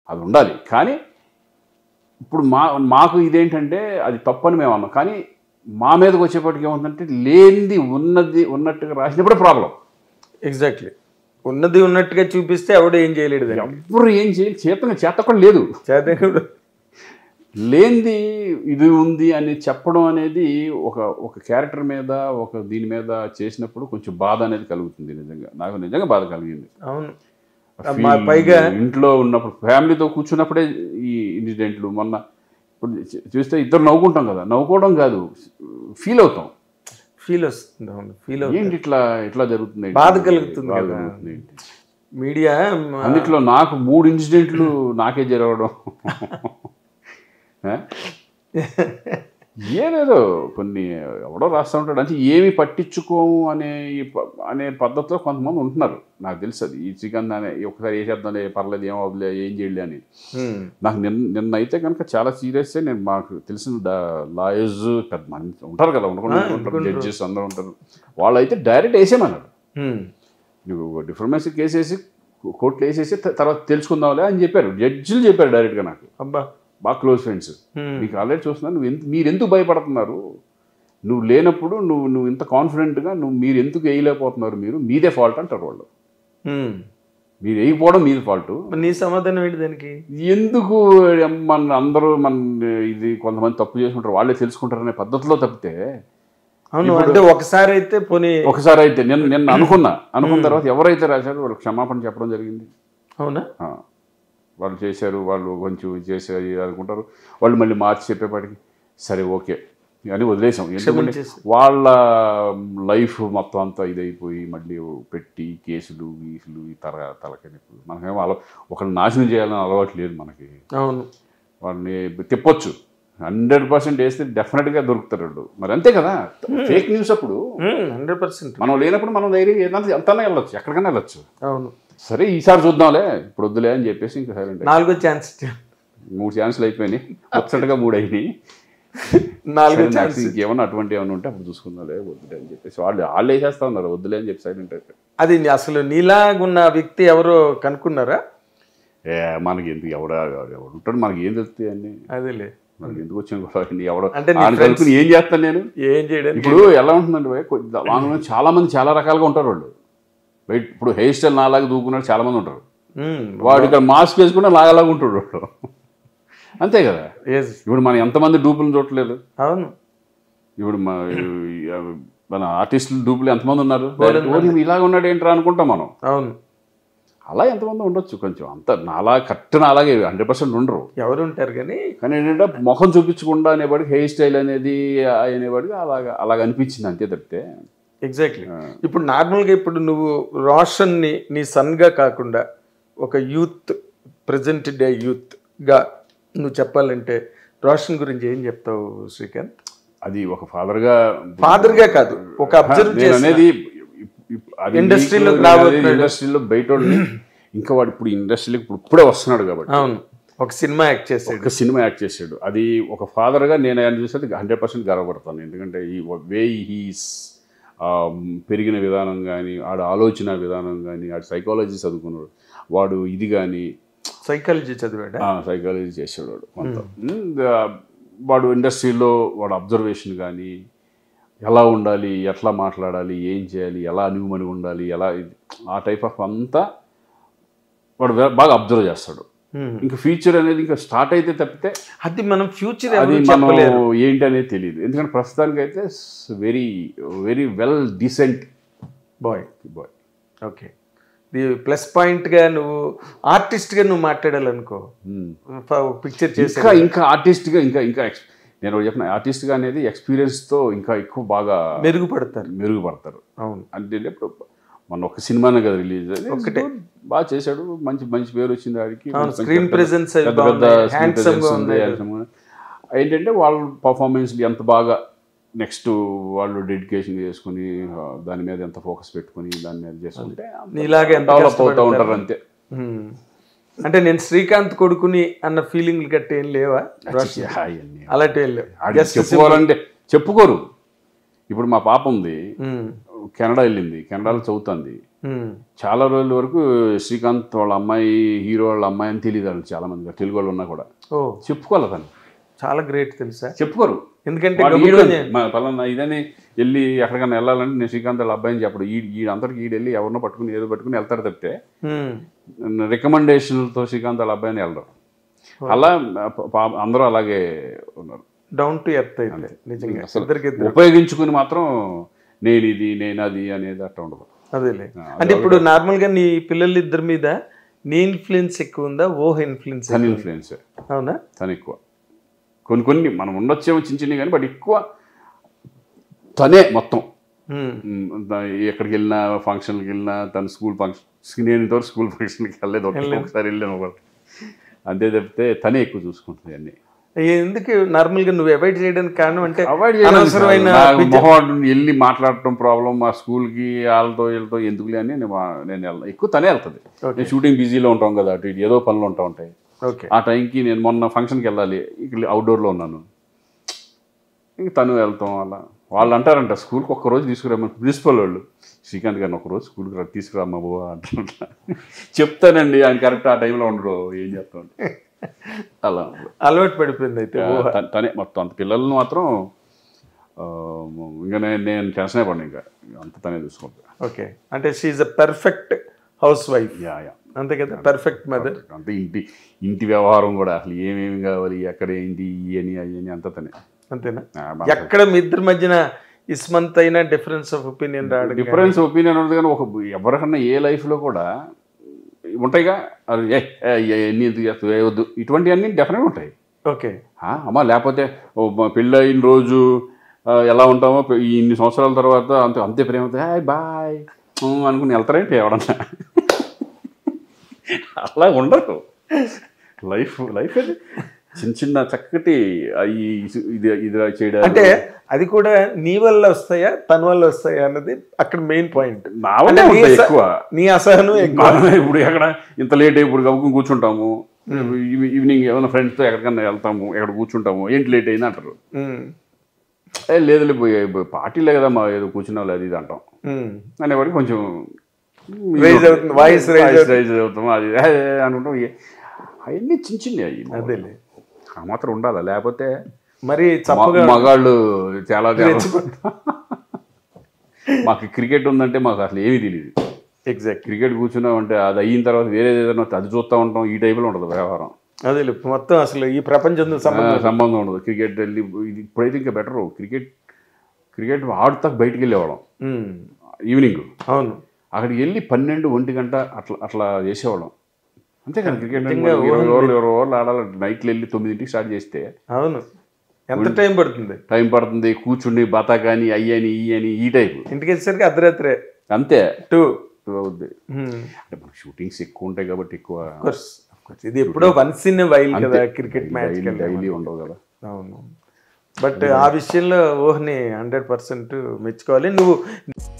అది ఉండాలి. కానీ ఇప్పుడు మాకు ఇదేంటంటే అది తప్పని మేము అన్నాం. కానీ మా మీదకి వచ్చేప్పటికి ఏముందంటే లేనిది ఉన్నట్టుగా రాసినప్పుడే ప్రాబ్లం. ఎగ్జాక్ట్లీ. ఉన్నది ఉన్నట్టుగా చూపిస్తే ఎవడు ఏం చేయలేడు, ఎవరు ఏం చేయాలి, చేత కూడా లేదు. లేనిది ఇది ఉంది అని చెప్పడం అనేది ఒక క్యారెక్టర్ మీద దీని మీద చేసినప్పుడు కొంచెం బాధ అనేది కలుగుతుంది. నాకు నిజంగా బాధ కలిగింది. అవును. పైగా ఇంట్లో ఉన్నప్పుడు ఫ్యామిలీతో కూర్చున్నప్పుడే ఈ ఇన్సిడెంట్లు. మొన్న ఇప్పుడు చూస్తే ఇద్దరు నవ్వుకుంటాం కదా, నవ్వుకోవడం కాదు, ఫీల్ అవుతాం. ఫీల్ వస్తుంది. ఏంటి ఇట్లా జరుగుతుంది, బాధ కలుగుతుంది. మీడియా అందుట్లో నాకు 3 ఇన్సిడెంట్లు నాకే జరగడం. ఏదేదో కొన్ని ఎవడో రాస్తూ ఉంటాడు అంటే ఏమి పట్టించుకోము అనే పద్ధతిలో కొంతమంది ఉంటున్నారు. నాకు తెలుసు అది. ఈ చికెన్ అనే ఒకసారి వేసేద్దాంలే, పర్లేదు, ఏం అవ్వలే, ఏం చేయలే అని. నాకు నిన్న అయితే కనుక చాలా సీరియస్గా నేను మాకు తెలిసిన లాయర్స్ పెద్ద మంది ఉంటారు కదా, ఉంటారు జడ్జెస్ అందరూ ఉంటారు. వాళ్ళు అయితే డైరెక్ట్ వేసేమన్నారు. నువ్వు డిఫర్మేషన్ కేసు వేసి కోర్టులో వేసేసి తర్వాత తెలుసుకుందాంలే అని చెప్పారు. జడ్జిలు చెప్పారు డైరెక్ట్గా నాకు. అబ్బా, బాగా క్లోజ్ ఫ్రెండ్స్. మీకు ఆల్రెడీ చూస్తున్నాను, మీరు ఎందుకు భయపడుతున్నారు, నువ్వు లేనప్పుడు నువ్వు ఇంత కాన్ఫిడెంట్గా మీరు ఎందుకు వేయలేకపోతున్నారు, మీదే ఫాల్ట్ అంటారు వాళ్ళు. మీరు వేయకపోవడం మీది ఫాల్ట్. నీ సమాధానం ఏంటి దానికి? ఎందుకు అందరూ ఇది కొంతమంది తప్పు చేసుకుంటారు, వాళ్ళే తెలుసుకుంటారు అనే పద్ధతిలో తప్పితే. అవును, అంటే ఒకసారి అయితే నిన్న అనుకున్న తర్వాత ఎవరైతే రాశారో వాళ్ళు క్షమాపణ చెప్పడం జరిగింది. అవునా? వాళ్ళు చేశారు, వాళ్ళు కొంచెం చేశారు అనుకుంటారు. వాళ్ళు మళ్ళీ మార్చి చెప్పేపాటికి సరే ఓకే అని వదిలేసాం. ఎందుకంటే వాళ్ళ లైఫ్ మొత్తం అంతా ఇదైపోయి మళ్ళీ పెట్టి కేసులు గీసులు తలకనిప్పుడు మనకేమో ఒకరిని నాశనం చేయాలని అలవాటు లేదు మనకి. అవును, వాళ్ళని తిప్పొచ్చు, 100% వేస్తే డెఫినెట్గా దొరుకుతారు వాళ్ళు. మరి అంతే కదా, ఫేక్ న్యూస్ అప్పుడు 100%. మనం లేనప్పుడు మనం ధైర్యం ఎంతనే వెళ్ళొచ్చు, ఎక్కడికైనా వెళ్ళొచ్చు. అవును, సరే ఈసారి చూద్దాంలే, ఇప్పుడు వద్దులే అని చెప్పేసి ఇంకా సైలెంట్. 4వ ఛాన్స్, 3 ఛాన్సులు అయిపోయినాయి, ముచ్చటగా 3 అయినాయి. 4వ ఛాన్స్ ఇంకేమన్నా అటువంటి ఏమైనా ఉంటే అప్పుడు చూసుకుందాంలే, వద్దులే అని చెప్పేసి వాళ్ళు వేసేస్తా ఉన్నారు, వద్దులే అని చెప్పి సైలెంట్ అయిపోయి. అది అసలు నీలాగున్న వ్యక్తి ఎవరో కనుక్కున్నారా? మనకి ఎందుకు ఎవడు ఉంటాడు, మనకి ఏం తెలుస్తాయి అన్ని. అదేలే, మనకి ఎందుకు వచ్చిన ఎవడో కనుక్కుని ఏం చేస్తాను నేను, ఏం చేయడానికి. ఇప్పుడు ఎలా ఉంటుందంటే చాలా మంది చాలా రకాలుగా ఉంటారు వాళ్ళు. బయట ఇప్పుడు హెయిర్ స్టైల్ నాలాగా దూకున్నాడు చాలా మంది ఉంటారు. వాడు ఇక్కడ మాస్క్ వేసుకుంటే నాలాగా ఉంటాడు వాడు, అంతే కదా. ఇప్పుడు మనం ఎంతమంది డూపులను చూడలేదు. అవును, ఇప్పుడు మన ఆర్టిస్టులు డూపులు ఎంతమంది ఉన్నారు, ఇలాగ ఉన్నాడు ఏంట్రా అనుకుంటాం మనం. అవును, అలా ఎంతమంది ఉండొచ్చు, కొంచెం అంత కరెక్ట్ అలాగే 100% ఉండరు, ఎవరు ఉంటారు. కానీ ఏంటంటే ముఖం చూపించకుండా అనేవాడికి హెయిర్ స్టైల్ అనేది అనేవాడికి అలాగ అనిపించింది, అంతే తప్పితే. ఎగ్జాక్ట్లీ. ఇప్పుడు నార్మల్గా ఇప్పుడు నువ్వు రోషన్ని నీ సన్గా కాకుండా ఒక యూత్, ప్రజెంట్ డే యూత్గా నువ్వు చెప్పాలంటే రోషన్ గురించి ఏం చెప్తావు శ్రీకాంత్? అది ఒక ఫాదర్గా కాదు, ఒక అబ్జర్వ్ అనేది ఇండస్ట్రీలో బయట ఇంకా వాడు ఇప్పుడు ఇండస్ట్రీలోకి ఇప్పుడే వస్తున్నాడు కాబట్టి. అవును, ఒక సినిమా యాక్ట్ చేసాడు. అది ఒక ఫాదర్గా నేను ఆయన చూసేది 100% గర్వపడతాను. ఎందుకంటే ఈ వే హీస్ పెరిగిన విధానం కానీ, ఆడ ఆలోచన విధానం కానీ, ఆడు సైకాలజీ చదువుకున్నాడు వాడు, ఇది కానీ సైకాలజీ చదివాడు, సైకాలజీ చేసాడు వాడు కొంత. వాడు ఇండస్ట్రీలో వాడు అబ్జర్వేషన్ కానీ, ఎలా ఉండాలి, ఎట్లా మాట్లాడాలి, ఏం చేయాలి, ఎలా అణుగుమణిగి ఉండాలి, ఎలా ఆ టైప్ ఆఫ్ అంతా వాడు బాగా అబ్జర్వ్ చేస్తాడు. ఇంకా ఫ్యూచర్ అనేది ఇంకా స్టార్ట్ అయితే తప్పితే అది మనం ఫ్యూచర్ ఏంటి అనేది తెలియదు. ఎందుకంటే ప్రస్తుతానికి అయితే very very well decent boy. Okay, plus పాయింట్గా నువ్వు ఆర్టిస్ట్గా నువ్వు మాట్లాడాలనుకో, పిక్చర్ చేసి ఇంకా ఆర్టిస్ట్గా ఇంకా నేను చెప్పిన ఆర్టిస్ట్గా అనేది ఎక్స్పీరియన్స్తో ఇంకా ఎక్కువ బాగా మెరుగుపడతారు. అవును, అంటే ఇప్పుడు మన ఒక సినిమానే కదా రిలీజ్ అది, ఒకటే బాగా చేశాడు, మంచి పేరు వచ్చింది వాడికి, స్క్రీన్ ప్రెజెన్స్ ఉంది. ఏంటంటే వాళ్ళ పర్ఫార్మెన్స్లు ఎంత బాగా నెక్స్ట్ వాళ్ళు డెడికేషన్ చేసుకుని దాని మీద ఎంత ఫోకస్ పెట్టుకుని దాని మీద చేసుకుంటే డెవలప్ అవుతూ ఉంటారు అంతే. అంటే నేను శ్రీకాంత్ కొడుకుని అన్న ఫీలింగ్ గట్టి ఏం లేవా? అలాంటి చెప్పుకోవాలంటే చెప్పుకోరు. ఇప్పుడు మా పాప ఉంది, కెనడా వెళ్ళింది, కెనడాలో చదువుతుంది. చాలా రోజుల వరకు శ్రీకాంత్ వాళ్ళ అమ్మాయి హీరో వాళ్ళ అమ్మాయి అని తెలియదు వాళ్ళు చాలా మంది తెలుగు వాళ్ళు ఉన్నా కూడా చెప్పుకోవాలి తను. చాలా గ్రేట్ తెలుసా? చెప్పుకోరు, ఎందుకంటే పలానా ఇదని వెళ్ళి ఎక్కడికైనా వెళ్ళాలంటే నేను శ్రీకాంత్ వాళ్ళ అబ్బాయిని చెప్పడు. అందరికి వెళ్ళి ఎవరినో పట్టుకుని ఏదో పట్టుకుని వెళ్తారు తప్పితే రికమెండేషన్లతో శ్రీకాంత్ వాళ్ళ అబ్బాయిని వెళ్ళరు. అలా అందరూ అలాగే ఉన్నారు, డౌన్ టు ఎర్త్. అయితే నిజంగా ఉపయోగించుకుని మాత్రం నేను అది అనేది అట్లా ఉండదు. అదేలే. అంటే ఇప్పుడు నార్మల్ గా నీ పిల్లలు ఇద్దరి మీద నీ ఇన్ఫ్లుయెన్స్ ఎక్కువ ఉందా, ఓహ్ ఇన్ఫ్లుయెన్స్? తన ఇన్ఫ్లుయెన్స్. అవునా? తను ఎక్కువ. కొన్ని మనం ఉండొచ్చేమో చిన్న కానీ బట్ ఎక్కువ తనే మొత్తం. ఎక్కడికి వెళ్ళినా ఫంక్షన్కి వెళ్ళినా తను స్కూల్ ఫంక్షన్, నేను ఇంతవరకు స్కూల్ ఫంక్షన్కి వెళ్ళలేదు, ఒకసారి వెళ్ళాను అంతే తప్పితే తనే ఎక్కువ చూసుకుంటుంది అన్ని. ఎందుకు నార్మల్ గా నువ్వు అవాయిడ్ చేయడానికి కారణం? అంటే అనవసరమైన వెళ్ళి మాట్లాడటం ప్రాబ్లం, మా స్కూల్కి వీళ్ళతో ఎందుకులే అని నేను వెళ్ళను. ఎక్కువ తనే వెళ్తుంది. నేను షూటింగ్ బిజీలో ఉంటాం కదా, అటు ఇటు ఏదో పనులు ఉంటాయి. ఆ టైంకి నేను మొన్న ఫంక్షన్కి వెళ్ళాలి, ఇక్కడ అవుట్డోర్లో ఉన్నాను, ఇంక తను వెళ్తాం. అలా వాళ్ళు అంటారంట స్కూల్కి ఒక్కరోజు తీసుకురామని ప్రిన్సిపల్ వాళ్ళు, శ్రీకాంత్ గారిని ఒకరోజు స్కూల్కి తీసుకురామ్మా బాబు అంటున్నా. చెప్తానండి ఆయన కరెక్ట్ ఆ టైంలో ఉండరు, ఏం చెప్తాను. అలా అలవాటు పడిపోయింది. అయితే తనే మొత్తం అంత పిల్లలను మాత్రం ఇంకా నేను టెన్షన్ అయిపోయాను, ఇంకా అంత తనే చూసుకుంటా. ఓకే, అంటే she a perfect housewife. అంతే కదా, పర్ఫెక్ట్ మదర్. అంటే ఇంటి వ్యవహారం కూడా అసలు ఏమేమి కావాలి, ఎక్కడ ఏంటి అని అవన్నీ అంత తనే. అంతేనా? ఎక్కడ మీ ఇద్దరి మధ్యన ఇస్మంత్ అయినా డిఫరెన్స్ ఆఫ్ ఒపీనియన్ రావడం? డిఫరెన్స్ ఒపీనియన్ ఉంటుంది కానీ ఎవరికన్నా ఏ లైఫ్లో కూడా ఉంటాయిగా, ఎన్ని ఎందుకు చేస్తావు వేయవద్దు, ఇటువంటివన్నీ డెఫినెట్గా ఉంటాయి. ఓకే అమ్మా, లేకపోతే పెళ్ళి అయిన రోజు ఎలా ఉంటామో ఇన్ని సంవత్సరాల తర్వాత అంతే ప్రేమతో హాయ్ బాయ్ అనుకుని వెళ్తారేంటి ఎవడన్నా? అలా ఉండరు. లైఫ్ అది చిన్న చక్కటి ఇది చేయడం. అంటే అది కూడా నీ వల్ల వస్తాయా తన వల్ల వస్తాయా అన్నది అక్కడ మెయిన్ పాయింట్. నా వల్ల ఎక్కువ, నీ అసహనం ఎక్కువ. ఇప్పుడు ఎక్కడ ఇంత లేట్ ఇప్పుడు గబుకుని కూర్చుంటాము, ఈవినింగ్ ఏమైనా ఫ్రెండ్స్తో ఎక్కడికన్నా వెళ్తాము, ఎక్కడ కూర్చుంటాము, ఏంటి లేట్ అయింది అంటారు. లేదు పార్టీలే కదా మా ఏదో కూర్చున్నావు అది ఇది అంటాం అనేవాడికి కొంచెం వాయిస్ రైజ్ అవుతాము, అది అనుకుంటాం. అవన్నీ చిన్న అయ్యి అదేలే, ఆ మాత్రం ఉండాలి, లేకపోతే మరి మగాళ్ళు చాలా మాకు క్రికెట్ ఉందంటే మాకు అసలు ఏమీ తెలియదు. ఎగ్జాక్ట్, క్రికెట్ కూర్చున్నామంటే అది అయిన తర్వాత వేరే ఏదైనా అది చూస్తూ ఉంటాం, ఈ టైపులో ఉంటుంది వ్యవహారం. అదే మొత్తం అసలు ఈ ప్రపంచంతో సంబంధం ఉండదు. క్రికెట్ వెళ్ళి ఇప్పుడైతే ఇంకా బెటరు, క్రికెట్ ఆడుతా బయటికి వెళ్ళేవాళ్ళం ఈవినింగ్. అవును, అక్కడికి వెళ్ళి 12-1 గంట అట్లా చేసేవాళ్ళం. అంతే కదా, క్రికెట్ 20 ఓవర్లు ఆడాలి. నైట్లు వెళ్ళి 9ంటికి స్టార్ట్ చేస్తే అవును, ఎంత టైం పడుతుంది కూర్చుండి బతా కానీ అయ్యని ఇయ్యని ఈ టైపు. ఇంటికి వచ్చేసరికి అర్ధరాత్రే, అంతే 2 అవుద్ది. అంటే మనకు షూటింగ్స్ ఎక్కువ ఉంటాయి కాబట్టి ఎక్కువ. ఇది ఎప్పుడో వన్స్ ఇన్ ఎ వైల్ కదా క్రికెట్ మ్యాచ్, డైలీ ఉండవు కదా. అవును, బట్ ఆ విషయంలో ఊహని 100% మెచ్చుకోవాలి నువ్వు.